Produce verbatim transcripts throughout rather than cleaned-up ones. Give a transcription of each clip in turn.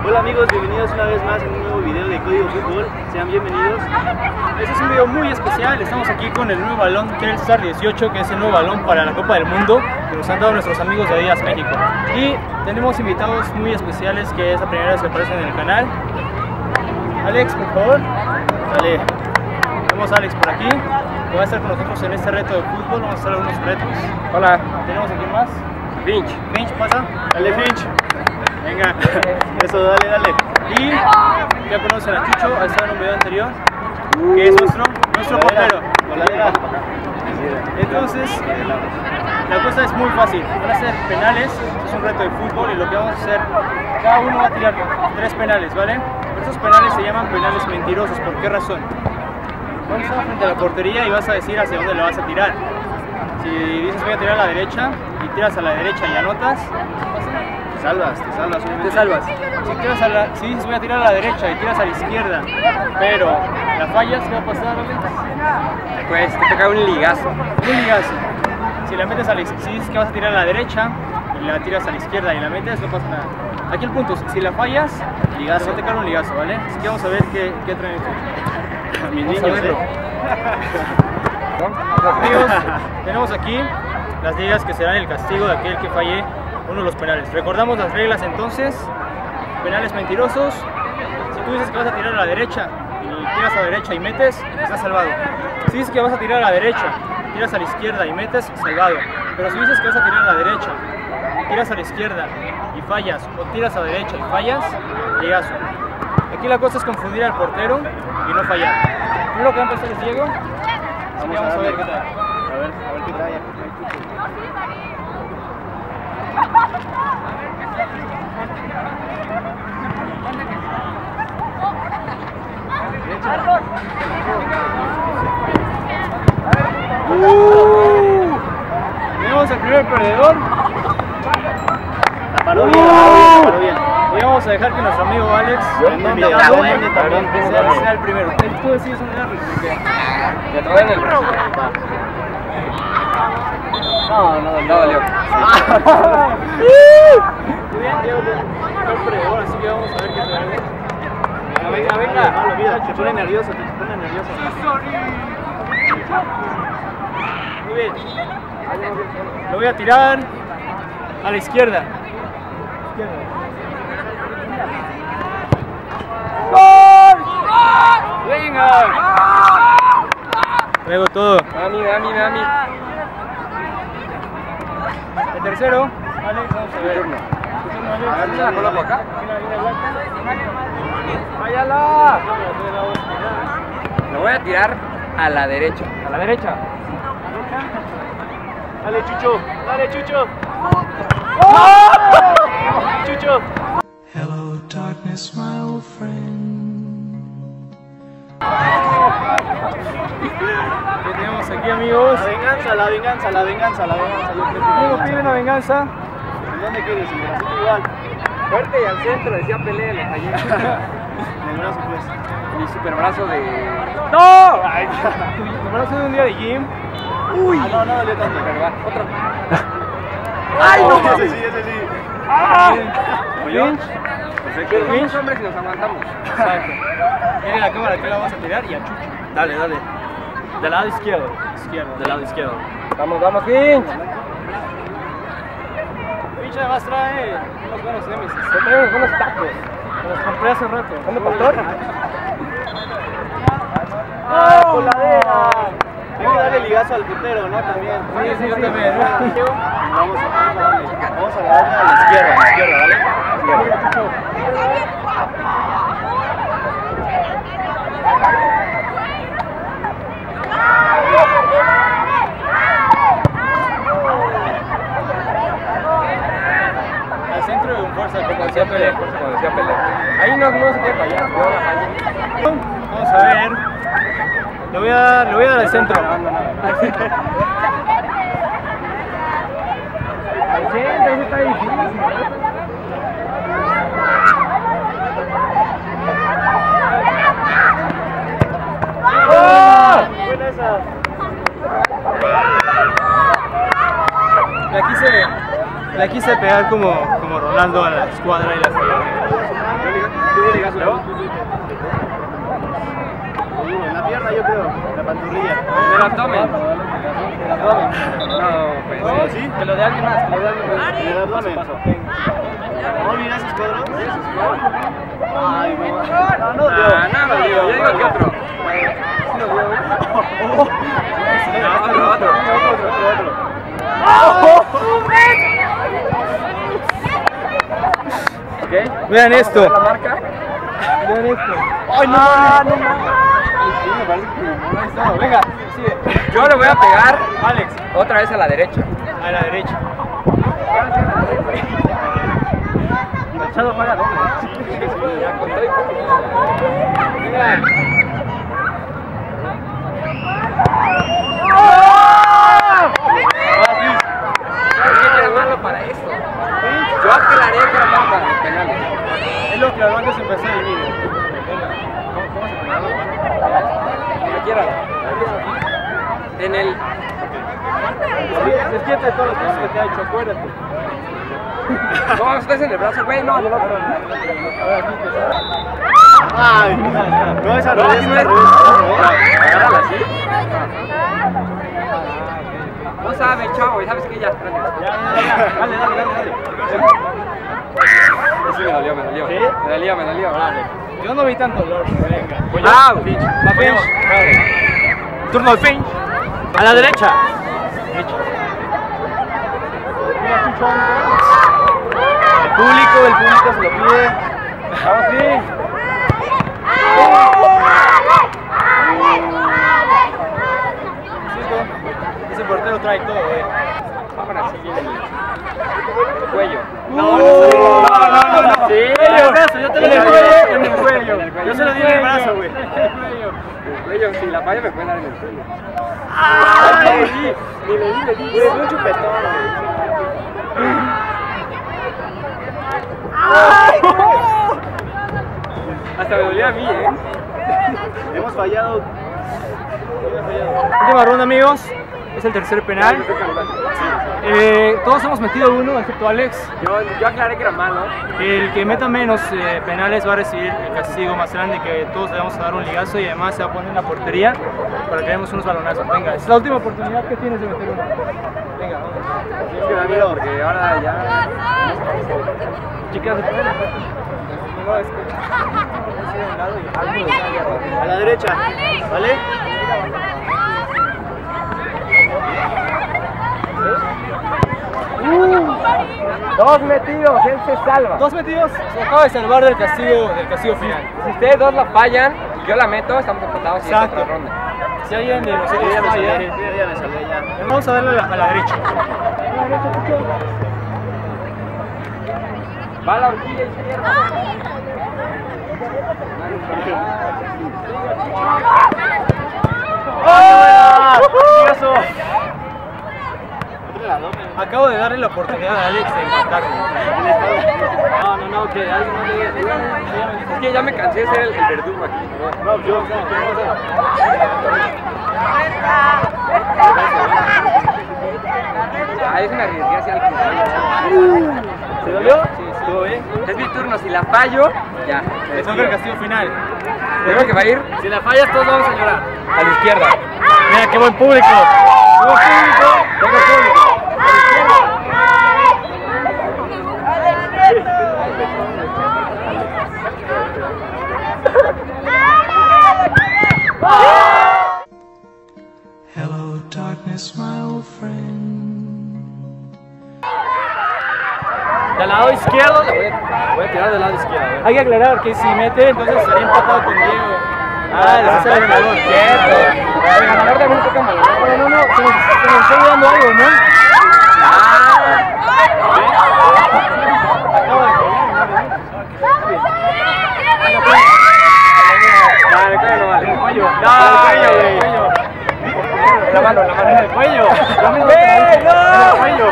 Hola amigos, bienvenidos una vez más en un nuevo video de Código Fútbol. Sean bienvenidos. Este es un video muy especial. Estamos aquí con el nuevo balón Telstar dieciocho, que es el nuevo balón para la Copa del Mundo que nos han dado nuestros amigos de Adidas México. Y tenemos invitados muy especiales, que es la primera vez que aparecen en el canal. Alex, por favor. Dale. Tenemos a Alex por aquí, que va a estar con nosotros en este reto de fútbol. Vamos a hacer algunos retos. Hola. Tenemos aquí más. Finch. Finch, pasa. Dale Finch. Venga. Eso, dale, dale. Y ya conocen a Chucho, ha estado en un video anterior, que es nuestro, nuestro portero. Voladera. Entonces, la cosa es muy fácil. Van a ser penales, es un reto de fútbol, y lo que vamos a hacer, cada uno va a tirar tres penales, ¿vale? Pero estos penales se llaman penales mentirosos. ¿Por qué razón? Vas a estar frente a la portería y vas a decir hacia dónde lo vas a tirar. Si dices voy a tirar a la derecha y tiras a la derecha y anotas, Te salvas, te salvas. te salvas. Si, tiras a la, si dices voy a tirar a la derecha y tiras a la izquierda, pero la fallas, ¿qué va a pasar, Alex? Pues te toca un ligazo. Un ligazo. Si la metes a la, si dices que vas a tirar a la derecha y la tiras a la izquierda y la metes, no pasa nada. Aquí el punto es, si la fallas, ligazo, te va a tocar un ligazo, ¿vale? Así que vamos a ver qué, qué traen estos. Mis Vamos a niños, verlo. Amigos, tenemos aquí las ligas que serán el castigo de aquel que falle uno de los penales. Recordamos las reglas entonces. Penales mentirosos. Si tú dices que vas a tirar a la derecha y tiras a la derecha y metes, estás salvado. Si dices que vas a tirar a la derecha, tiras a la izquierda y metes, salvado. Pero si dices que vas a tirar a la derecha, tiras a la izquierda y fallas, o tiras a la derecha y fallas, ligazo. Aquí la cosa es confundir al portero y no fallar. Primero que va a empezar es Diego. Así que vamos a ver qué tal. A ver, a ver qué trae. Uh, tenemos el primer perdedor. La paró bien, la paró bien, la paró bien. Y vamos a dejar que nuestro amigo Alex, ¿En dónde? invitado, ¿En dónde también? sea, sea el primero. Tú decides un error. Ya te voy en el brazo. No, no, No valió. Muy bien, Diego, el perdedor, así que vamos a ver qué tal. Venga, venga. No, olvida, te pone nervioso, te pone nervioso. Muy bien. Lo voy a tirar a la izquierda. ¡Gol! ¡Venga! Traigo todo. Dami, dami, dami. El tercero, Alex, vamos a ver. A ver, la coloco acá. ¡Váyala! Lo voy a tirar a la derecha. A la derecha. Dale, Chucho, dale, Chucho. Chucho. Hello, darkness, my old friend. ¿Qué tenemos aquí, amigos? La venganza, la venganza, la venganza, la venganza. Yo creo que ¿Cómo pide una venganza? ¿En dónde quieres? ¿En el bracito igual? Fuerte y al centro, decía pelea, le fallé. En el brazo, pues. Mi superbrazo de... ¡No! Ay, ¿te parece de un día de gym? Uy. Ah, no, no dolió tanto. ¿Verdad? Otro. ¡Ay, no! mames. Ese sí, ese sí. ¡Ah! ¿Oyó? Perfecto. Somos hombres y nos aguantamos. Exacto. Mire la cámara que la vamos a tirar y a Chucho. Dale, dale. Del lado izquierdo. Izquierda. Del lado izquierdo. Vamos, vamos, Finch. Pinche además trae unos buenos némesis. Yo traigo unos tacos. Me los compré hace rato. ¿Dónde, pastor? ¡Ah, coladera! Hay que darle ligazo al portero, ¿no? También. Sí, sí, yo también. Vamos a, vamos a darle. Vamos a darle a la izquierda, a la izquierda, ¿vale? Izquierda. Al centro de un fuerza, como decía Pelé. Como decía Pelé. Ahí no, no se puede fallar. Yo la fallé. Vamos a ver. Le voy a dar, le voy a dar al centro. Al centro. Al centro, eso está difícil. ¡Oh! Buena esa. La quise, la quise pegar como, como Ronaldo a la escuadra y la falló. ligazo, ¿no? En la pierna yo creo, en la panturrilla. En el abdomen. No, pues. No, ¿sí? Que lo de alguien más, que lo de alguien más. En el abdomen. No, mira esos cuadros. Ay, no. No, no, Ah, nada, tío. Yo digo que otro. Otro, otro. ¿Ok? Vean esto. ¿La marca? Vean esto. ¡Ay, no! Ah, no mames. Sí, me parece que no es todo. Venga, sigue. Yo le voy a pegar Alex, otra vez a la derecha. a la derecha. Machado juega doble. Ya con todo y con- Venga. Dije que era malo para esto. Yo aclaré que era malo para los penales. Es lo que habló antes de empezar el vídeo. Venga. ¿Cómo, cómo se penaló? Como quieran. En el. Desquieta de todos los cosas que te ha hecho, acuérdate. No, estás en el brazo, güey. No, no, no. Ay, no es al No, revés, así no es es. al revés. Agárrala así. No sabe, chavo, y sabes que ya. Gracias. Ya, ya, ya. Dale, dale, dale, dale. Sí, me dolió, me dolió. ¿Sí? Me dolió, me dolió. Yo no vi tanto dolor. Venga. Voy yo. Ah, Finch. va Finch. Turno de Finch. A la derecha. Derecha. El público, el público se lo pide. Vamos, Finch. Ese portero trae todo, eh. Vámonos así en el cuello. No, no, no, no, no. Sí, En el brazo, yo te lo en el di cuello, en el cuello. Yo se lo di en el brazo, güey. En el cuello, si la falla me puede dar en el cuello. Ay, Ni le di, le di. Es un chupetón, Hasta me dolía a mí, eh. güey. Hemos fallado. última ronda, amigos. Es el tercer penal. Eh, todos hemos metido uno, excepto Alex. Yo, yo aclaré que era malo. El que meta menos eh, penales va a recibir el castigo más grande, que todos le vamos a dar un ligazo y además se va a poner en la portería para que demos unos balonazos. Venga, es la última oportunidad que tienes de meter uno. Venga, vamos. Sí, es que me da miedo porque ahora ya. Chicas, no, es que... A la derecha, ¿vale? Dos metidos, él se salva. Dos metidos, se acaba de salvar del castigo, del castigo final. Si ustedes dos la fallan y yo la meto, estamos empatados y es Exacto. otra ronda. Si alguien de nosotros Ya me falla, salvé, ya me salvé, ya. vamos a darle a la, a la derecha. Va a la horquilla izquierda. ¡Ah! ¡Ligazo! Acabo de darle la oportunidad a Alex de empatarme. No, no, no, que alguien no le diga. Es que ya me cansé de ser el, el verdugo aquí. No, yo. Ah, yo se me arriesgué hacia el final. ¿Se dolió? Sí, estuvo bien. Es mi turno, si la fallo, ya. Le toca el castigo final. Creo que va a ir Si la fallas, todos vamos a llorar. a la izquierda. Mira qué buen público. Qué buen público. Tengo público. Hello, darkness, my old friend. Del lado izquierdo, la voy a, voy a tirar del lado izquierdo. Hay que aclarar que si mete, entonces estaría empatado con Diego. Ah, le hace el ganador. Cierto. El ganador también toca mal. No, no, no, se nos, se nos está olvidando algo, ¿no? Acabo de Vale, el cuello no vale. el cuello. No, el el cuello, cuello, el cuello. La mano, la mano. En el cuello. Lo mismo ¡Eh, que- no! En el cuello.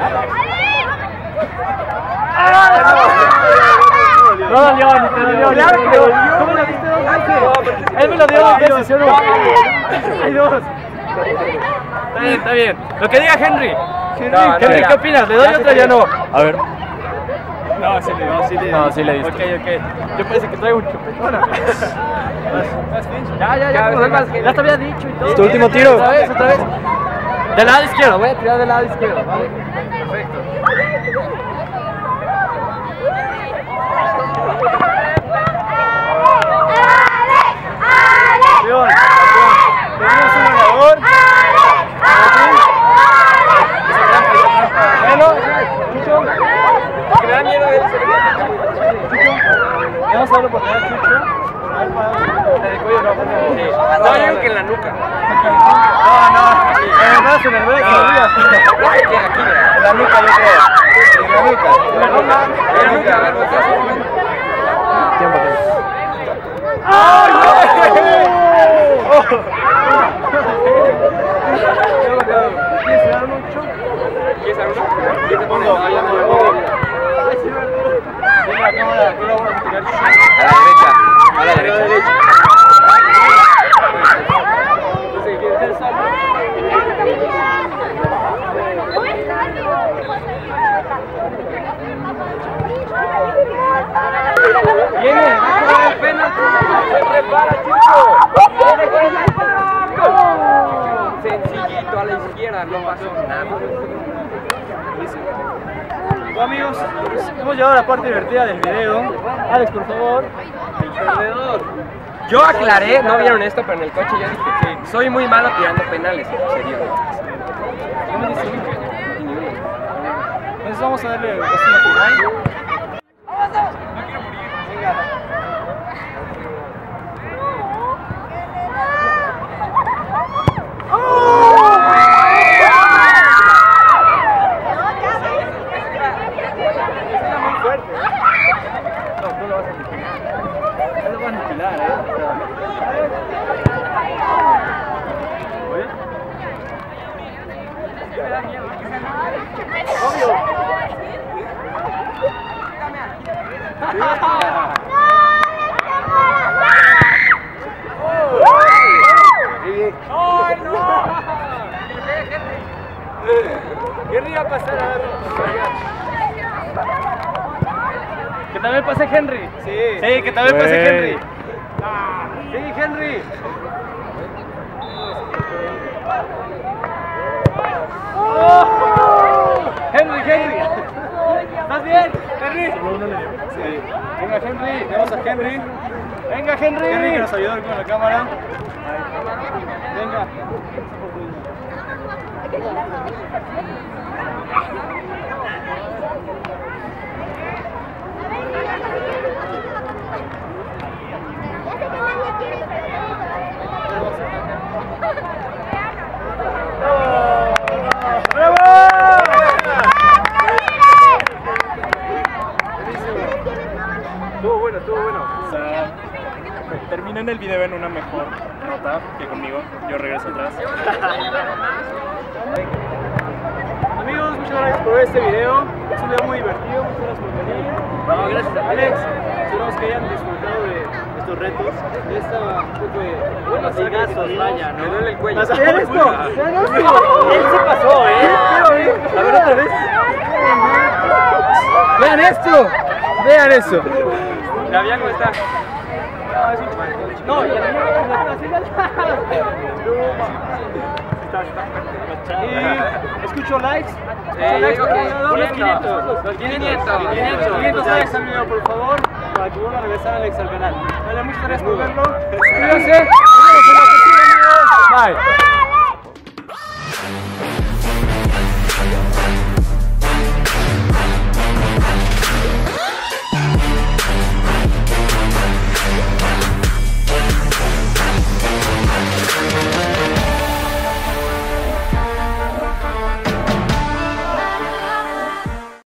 No dolió, ni te dolió, ni te Claro que dolió. dolió. ¿Cómo lo diste dos No, pero veces? sí. Él me lo dio dos veces, ¿sí o no? No. Hay dos. Está bien, está bien. Lo que diga Henry. Henry, No, no, Henry, ya. ¿qué opinas? ¿Le doy Ya otra se ya no? A ver. No, sí le No, sí le No, sí le diste. Ok, ok. Yo pensé que traigo un chupetón. Ya, ya, ya, Ya, como ya, más, ya. ya te había dicho y todo. ¿Tu último tiro? Otra vez, otra vez. Del lado izquierdo, voy a tirar del lado izquierdo, ¿vale? Perfecto. Campeón, campeón. Tenemos un ganador. Bueno, Chucho. Me da miedo él. Vamos a darle por a Chucho. Por ahí para el cuello, no, por favor. No, yo digo que en la nuca. No, no. En el brazo, en el brazo, arriba. Aquí, aquí, mira. En la nuca, yo creo. En la nuca. En la nuca, en la nuca, a ver, voltea un momento. Tiempo, tiempo. ¡Ay, ¿Quieres dar mucho? ¿Quieres alguno? ¿Quieres te pones? No, ya no me pongo. Venga, cámara, aquí lo vamos a tirar. A la derecha, a la derecha. Entonces, ¿quieres hacer salto? Viene, va a cobrar el penalti. Se prepara, Chucho. Sencillito, a la izquierda, no pasó nada. Bueno, amigos, pues hemos llegado a la parte divertida del video. Alex, por favor. El perdedor. Yo aclaré, no vieron esto, pero en el coche yo dije que soy muy malo tirando penales, en serio. ¿Qué me dice? Entonces vamos a darle el castigo final. ¡Ay, no! ¿Qué ría pasar a ver? Que también pase Henry. Sí, sí, que también pase Henry. Sí, Henry. Oh. Henry, Henry. ¿Estás bien? Henry. Sí. Venga, Henry. Tenemos a Henry. Venga, Henry. Henry que nos ayudó con la cámara. Venga. Estuvo bueno, estuvo bueno. O sea, terminen el video en una mejor nota que conmigo. Yo regreso atrás. Amigos, muchas gracias por ver este video. Es un video muy divertido. Muchas gracias por venir. No, gracias a Alex. Esperamos que hayan disfrutado de estos retos. De esta un poco de buenos latigazos, vaya, ¿no? Me duele el cuello. Vean esto, vean esto. Él se pasó, ¿eh? A ver otra vez. Vean esto. Vean eso. ¿La bien cómo está? No, y la mía es la Y escucho likes. Eh, likes digo por que un lado. Unos quinientos. Los quinientos. quinientos. quinientos likes al video, por favor. Para que vuelva a regresar Alex al canal. Vale, muchas gracias por verlo. Suscríbanse. Nos vemos en la próxima, amigos. Bye.